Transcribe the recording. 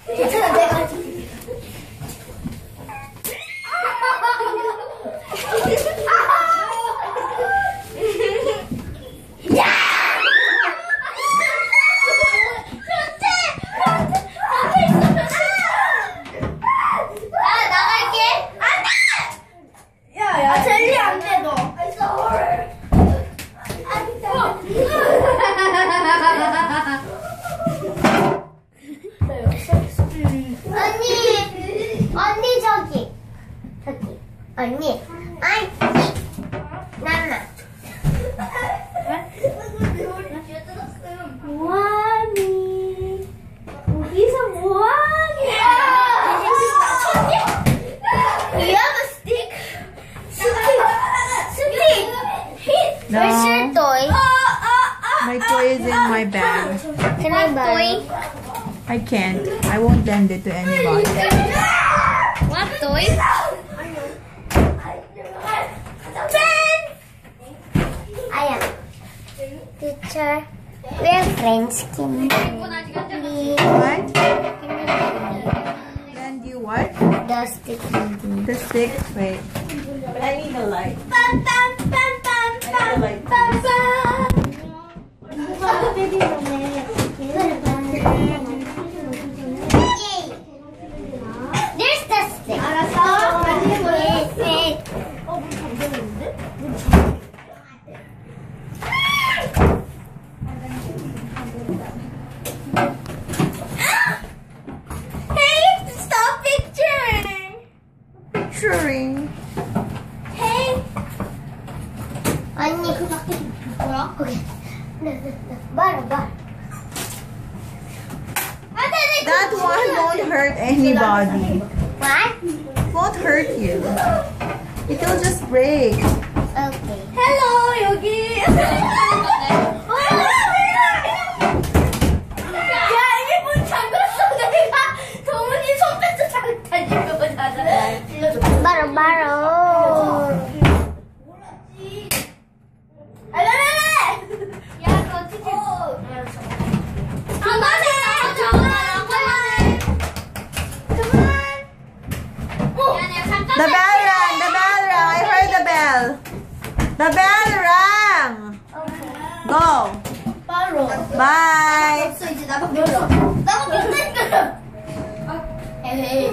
괜찮아, 내가 할게. 젤리 안 돼, 너. 언니 저기. 언니. 아이, 나나. 뭐하니? 여기서 뭐하니? You have a stick? Stick. No. Where's your toy? My toy is in my bag. Can I borrow? I can't. I won't lend it to anybody. What toy? Ayan. Teacher, we're friends. Can you please What? Lend you what? the stick? The stick? Wait. But I need a light. Pam pam pam pam pam pam pam. There's the stick. Wait. Hey, stop picturing. Picturing. Hey. 언니 그 밖에 뭐야? 오케이. 봐. That one won't hurt anybody. What? Won't hurt you. It will just break. Okay. 헬로, 여기. 야, 이게 문 잠갔어. 내가 도훈이 손빼서 잠깐 거잖아. 바로. 야, 너 어떻게. The bell rang! The bell rang! I heard the bell! The bell rang! Go! 바로. Bye! 이제 나밖에 없어. 나밖에 없어. 에헤이.